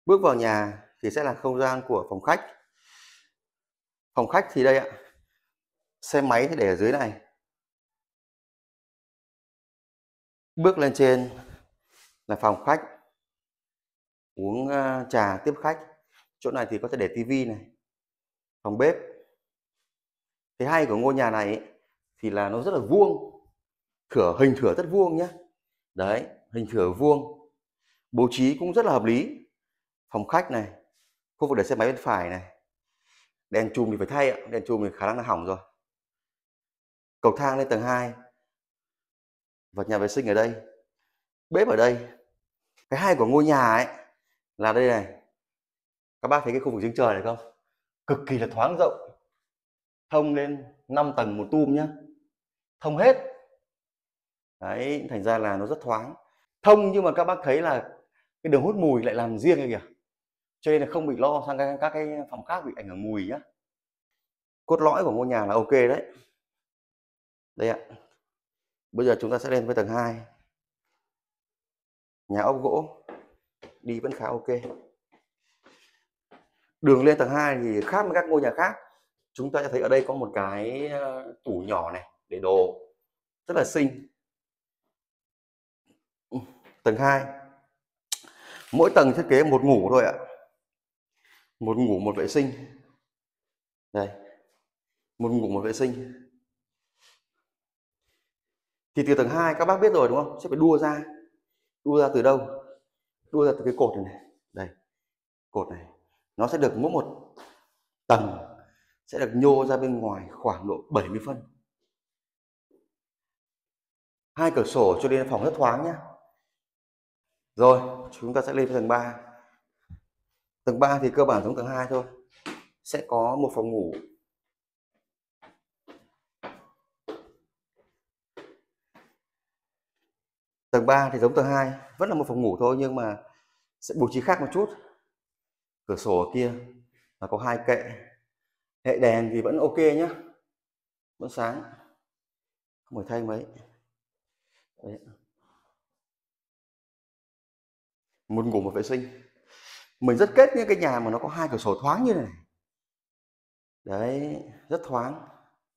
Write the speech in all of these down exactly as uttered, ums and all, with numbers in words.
Bước vào nhà thì sẽ là không gian của phòng khách. Phòng khách thì đây ạ, xe máy thì để ở dưới này. Bước lên trên là phòng khách, uống ờ, trà tiếp khách. Chỗ này thì có thể để tivi này, phòng bếp. Cái hay của ngôi nhà này ấy, thì là nó rất là vuông, thửa hình thửa rất vuông nhé. Đấy, hình thửa vuông, bố trí cũng rất là hợp lý. Phòng khách này, khu vực để xe máy bên phải này, đèn chùm thì phải thay ạ, đèn chùm thì khả năng là hỏng rồi. Cầu thang lên tầng hai, và nhà vệ sinh ở đây, bếp ở đây. Cái hay của ngôi nhà ấy là đây này, các bác thấy cái khu vực giếng trời này không, cực kỳ là thoáng rộng, thông lên năm tầng một tum nhá, thông hết. Đấy, thành ra là nó rất thoáng, thông, nhưng mà các bác thấy là cái đường hút mùi lại làm riêng này kìa, cho nên là không bị lo sang các, các cái phòng khác bị ảnh hưởng mùi nhá. Cốt lõi của ngôi nhà là ok đấy. Đây ạ, bây giờ chúng ta sẽ lên với tầng hai. Nhà ốp gỗ, đi vẫn khá ok. Đường lên tầng hai thì khác với các ngôi nhà khác, chúng ta sẽ thấy ở đây có một cái tủ nhỏ này để đồ, rất là xinh. Tầng hai, mỗi tầng thiết kế một ngủ thôi ạ, một ngủ một vệ sinh. Đây, một ngủ một vệ sinh. Thì từ tầng hai các bác biết rồi đúng không, sẽ phải đua ra. Đua ra từ đâu? Đua ra từ cái cột này, này. Đây, cột này nó sẽ được mỗi một tầng sẽ được nhô ra bên ngoài khoảng độ bảy mươi phân. Hai cửa sổ cho nên phòng rất thoáng nhé. Rồi chúng ta sẽ lên tầng ba. Tầng ba thì cơ bản giống tầng hai thôi, sẽ có một phòng ngủ. Tầng ba thì giống tầng hai, vẫn là một phòng ngủ thôi nhưng mà sẽ bố trí khác một chút. Cửa sổ ở kia là có hai kệ. Hệ đèn thì vẫn ok nhé, vẫn sáng, không phải thay mấy. Đấy. Một ngủ một vệ sinh. Mình rất kết những cái nhà mà nó có hai cửa sổ thoáng như này. Đấy, rất thoáng.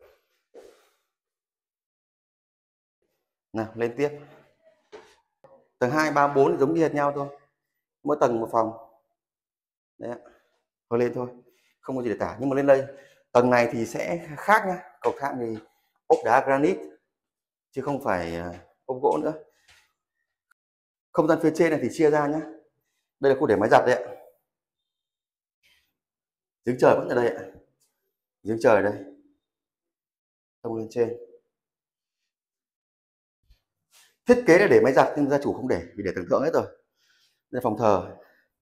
Nào, lên tiếp. Tầng hai, ba, bốn giống như hệt nhau thôi, mỗi tầng một phòng. Đấy ạ, thôi lên thôi, không có gì để tả. Nhưng mà lên đây, tầng này thì sẽ khác nhá. Cầu thang thì ốp đá granite, chứ không phải ốp gỗ nữa. Không gian phía trên này thì chia ra nhé. Đây là khu để máy giặt đấy ạ. Giếng trời vẫn ở đây ạ. Giếng trời đây, thông lên trên. Thiết kế là để máy giặt nhưng gia chủ không để, vì để tưởng tượng hết rồi. Đây là phòng thờ,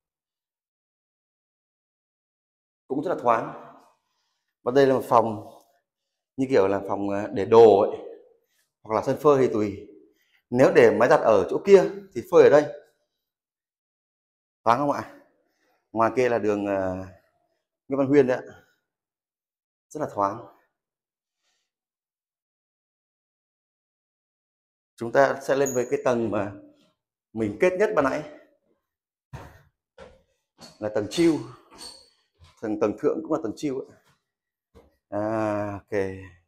cũng rất là thoáng. Và đây là một phòng như kiểu là phòng để đồ ấy, hoặc là sân phơi thì tùy. Nếu để máy giặt ở chỗ kia thì phơi ở đây. Thoáng không ạ? Ngoài kia là đường Nguyễn Văn Huyên đấy ạ, rất là thoáng. Chúng ta sẽ lên với cái tầng mà mình kết nhất ban nãy, là tầng chill. Tầng tầng thượng cũng là tầng chill ấy. À, ok.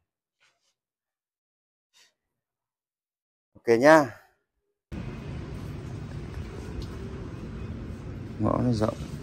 Ok nhá. Ngõ nó rộng.